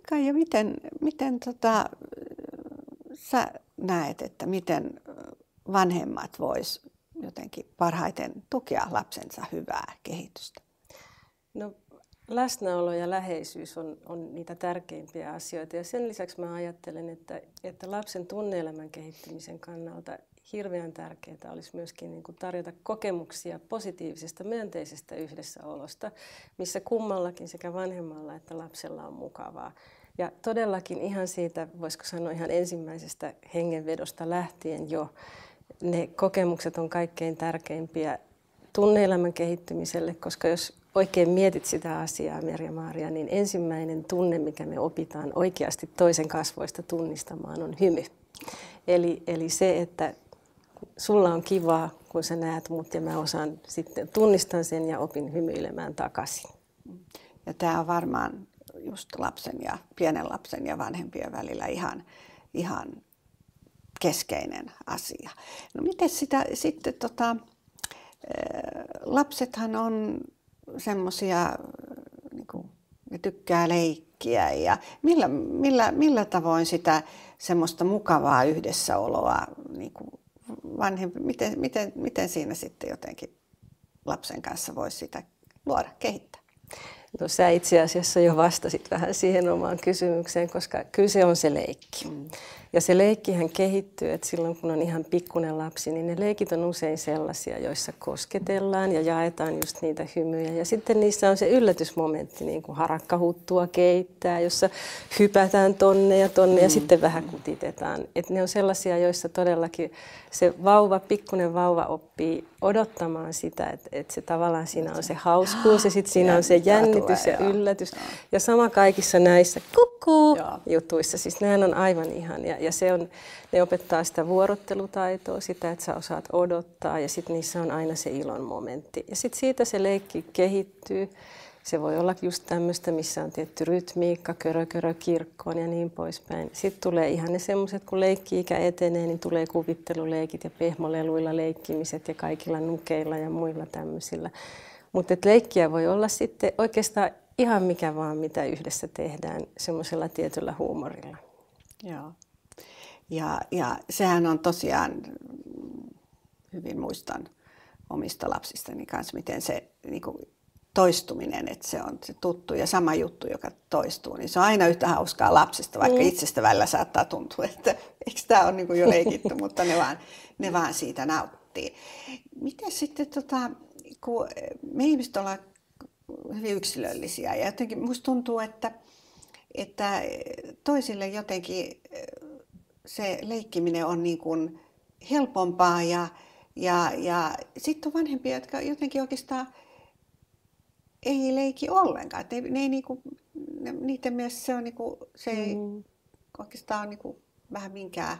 Kaija, miten sä näet, että miten vanhemmat vois jotenkin parhaiten tukea lapsensa hyvää kehitystä? No, läsnäolo ja läheisyys on niitä tärkeimpiä asioita. Ja sen lisäksi mä ajattelen, että lapsen tunne-elämän kehittymisen kannalta hirveän tärkeää olisi myöskin niin kuin tarjota kokemuksia positiivisesta, myönteisestä yhdessäolosta, missä kummallakin sekä vanhemmalla että lapsella on mukavaa. Ja todellakin ihan siitä, voisiko sanoa ihan ensimmäisestä hengenvedosta lähtien jo, ne kokemukset on kaikkein tärkeimpiä tunne-elämän kehittymiselle, koska jos oikein mietit sitä asiaa, Merja-Maaria, niin ensimmäinen tunne, mikä me opitaan oikeasti toisen kasvoista tunnistamaan, on hymy. Eli se, että sulla on kivaa, kun sä näet mut ja mä osaan sitten tunnistan sen ja opin hymyilemään takaisin. Ja tämä on varmaan just lapsen ja pienen lapsen ja vanhempien välillä ihan keskeinen asia. No miten sitä sitten lapsethan on semmoisia, niin ne tykkää leikkiä ja millä tavoin sitä semmoista mukavaa yhdessäoloa niin vanhempi, miten siinä sitten jotenkin lapsen kanssa voisi sitä luoda, kehittää? No sä itse asiassa jo vastasit vähän siihen omaan kysymykseen, koska kyllä se on se leikki. Ja se leikkihän kehittyy, että silloin kun on ihan pikkuinen lapsi, niin ne leikit on usein sellaisia, joissa kosketellaan ja jaetaan just niitä hymyjä. Ja sitten niissä on se yllätysmomentti, niin kuin harakkahuttua keittää, jossa hypätään tonne ja sitten vähän kutitetaan. Että ne on sellaisia, joissa todellakin se pikkuinen vauva oppii odottamaan sitä, että se tavallaan siinä on se hauskuus ja sitten siinä on se jännitys ja yllätys. Ja sama kaikissa näissä jutuissa, siis nehän on aivan ihania. Ja ne opettaa sitä vuorottelutaitoa, sitä, että sä osaat odottaa ja sitten niissä on aina se ilon momentti. Ja sitten siitä se leikki kehittyy. Se voi olla just tämmöistä, missä on tietty rytmiikka, körö kirkkoon ja niin poispäin. Sitten tulee ihan ne semmoiset, kun leikki-ikä etenee, niin tulee kuvitteluleikit ja pehmoleluilla leikkimiset ja kaikilla nukeilla ja muilla tämmöisillä. Mutta leikkiä voi olla sitten oikeastaan ihan mikä vaan, mitä yhdessä tehdään semmoisella tietyllä huumorilla. Joo. Ja sehän on tosiaan, hyvin muistan omista lapsistani kanssa, miten se niin kuin toistuminen, että se on se tuttu ja sama juttu, joka toistuu, niin se on aina yhtä hauskaa lapsesta, vaikka itsestä välillä saattaa tuntua, että eikö tämä ole niin kuin jo leikitty, mutta ne vaan siitä nauttii. Miten sitten, kun me ihmiset ollaan hyvin yksilöllisiä ja jotenkin musta tuntuu, että toisille jotenkin se leikkiminen on niin kuin helpompaa ja sitten on vanhempia, jotka jotenkin oikeastaan ei leiki ollenkaan. Että ne ei niinku, niiden mielestä se on niinku, se ei oikeastaan ole niinku vähän minkään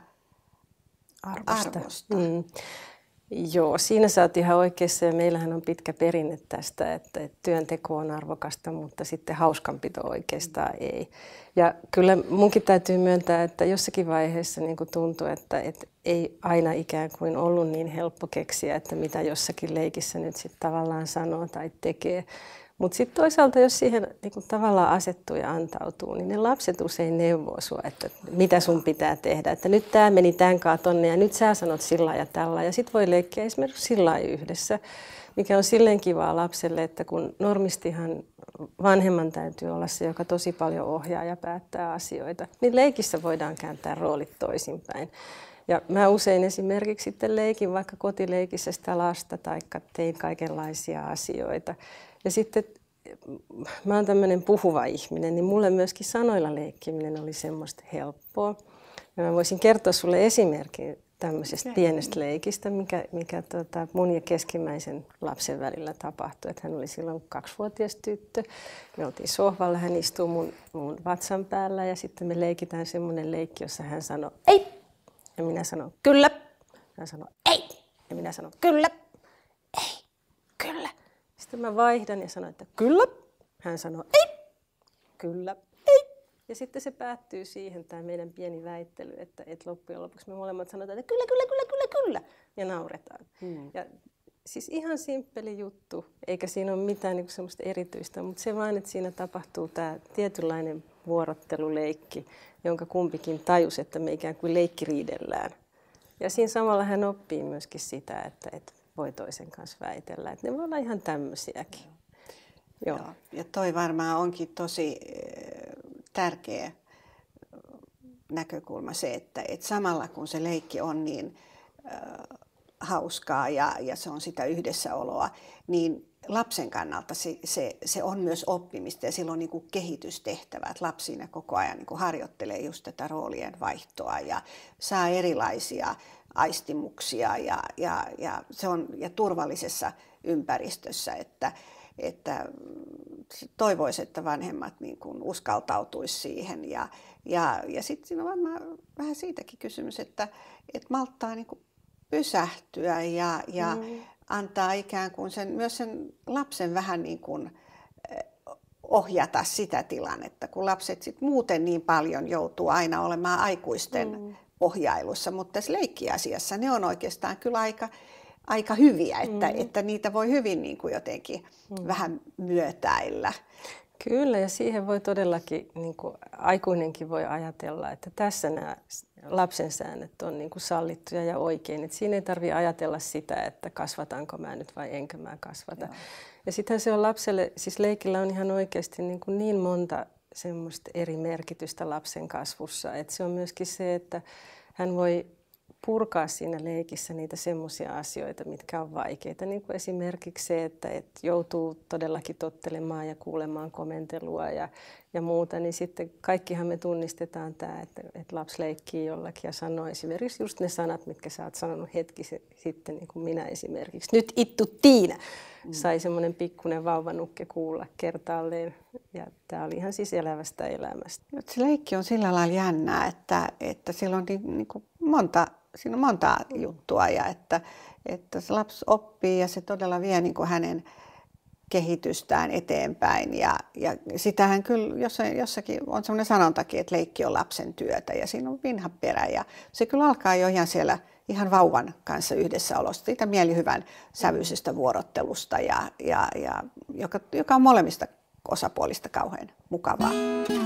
arvosta. Joo, siinä sä oot ihan oikeassa ja meillähän on pitkä perinne tästä, että työnteko on arvokasta, mutta sitten hauskanpito oikeastaan ei. Ja kyllä munkin täytyy myöntää, että jossakin vaiheessa niin kuin tuntui, että ei aina ikään kuin ollut niin helppo keksiä, että mitä jossakin leikissä nyt sitten tavallaan sanoo tai tekee. Mutta sitten toisaalta, jos siihen niinku tavallaan asettuu ja antautuu, niin ne lapset usein neuvoo sua, että mitä sun pitää tehdä. Että nyt tämä meni tämän kanssa tonne ja nyt sä sanot sillä ja tällä. Ja sitten voi leikkiä esimerkiksi sillä yhdessä, mikä on silleen kivaa lapselle, että kun normistihan vanhemman täytyy olla se, joka tosi paljon ohjaa ja päättää asioita, niin leikissä voidaan kääntää roolit toisinpäin. Ja mä usein esimerkiksi sitten leikin vaikka kotileikissä sitä lasta tai tein kaikenlaisia asioita. Ja sitten mä oon tämmöinen puhuva ihminen, niin mulle myöskin sanoilla leikkiminen oli semmoista helppoa. Ja mä voisin kertoa sulle esimerkin tämmöisestä pienestä leikistä, mikä mun ja keskimmäisen lapsen välillä tapahtui. Että hän oli silloin 2-vuotias tyttö. Me oltiin sohvalla, hän istuu mun vatsan päällä ja sitten me leikitään semmoinen leikki, jossa hän sanoi ei! Ja minä sanon kyllä. Hän sanoi ei! Ja minä sanon kyllä! Ei! Kyllä! Sitten mä vaihdan ja sanon, että kyllä. Hän sanoo ei, kyllä, ei. Ja sitten se päättyy siihen, tämä meidän pieni väittely, että loppujen lopuksi me molemmat sanotaan, että kyllä. Ja nauretaan. Ja siis ihan simppeli juttu, eikä siinä ole mitään niin semmoista erityistä, mutta se vaan, että siinä tapahtuu tämä tietynlainen vuorotteluleikki, jonka kumpikin tajus, että me ikään kuin leikkiriidellään. Ja siinä samalla hän oppii myöskin sitä, että voi toisen kanssa väitellä, että ne voi olla ihan tämmöisiäkin. Joo. Ja toi varmaan onkin tosi tärkeä näkökulma se, että samalla kun se leikki on niin hauskaa ja se on sitä yhdessäoloa, niin lapsen kannalta se on myös oppimista ja silloin niin kuin kehitystehtävä, että lapsi siinä koko ajan niin kuin harjoittelee just tätä roolien vaihtoa ja saa erilaisia aistimuksia ja se on ja turvallisessa ympäristössä, että toivoisi, että vanhemmat niin kuin uskaltautuisi siihen ja sitten siinä on varmaan vähän siitäkin kysymys, että malttaa niin kuin pysähtyä ja antaa ikään kuin myös sen lapsen vähän niin kuin ohjata sitä tilannetta, kun lapset sit muuten niin paljon joutuu aina olemaan aikuisten ohjailussa, mutta tässä leikkiasiassa ne on oikeastaan kyllä aika hyviä, että niitä voi hyvin niin kuin jotenkin vähän myötäillä. Kyllä, ja siihen voi todellakin, niin kuin aikuinenkin voi ajatella, että tässä nämä lapsen säännöt on niin kuin sallittuja ja oikein. Että siinä ei tarvitse ajatella sitä, että kasvatanko mä nyt vai enkö mä kasvata. Joo. Ja sittenhän se on lapselle, siis leikillä on ihan oikeasti niin monta semmoista eri merkitystä lapsen kasvussa. Että se on myöskin se, että hän voi purkaa siinä leikissä niitä semmoisia asioita, mitkä on vaikeita. Niin kuin esimerkiksi se, että joutuu todellakin tottelemaan ja kuulemaan komentelua ja muuta, niin sitten kaikkihan me tunnistetaan tämä, että lapsi leikkii jollakin ja sanoo esimerkiksi just ne sanat, mitkä sä oot sanonut hetki sitten, niin kuin minä esimerkiksi. Nyt ittu Tiina! Sai semmoinen pikkuinen vauvanukke kuulla kertaalleen. Ja tämä oli ihan siis elävästä elämästä. Se leikki on sillä lailla jännää, että sillä on siinä on monta juttua ja että se lapsi oppii ja se todella vie niin kuin hänen kehitystään eteenpäin. Ja sitähän kyllä jossakin on sellainen sanontakin, että leikki on lapsen työtä ja siinä on vinha perä. Ja se kyllä alkaa jo ihan siellä ihan vauvan kanssa yhdessäolosta, siitä mielihyvän sävyisestä vuorottelusta, joka on molemmista osapuolista kauhean mukavaa.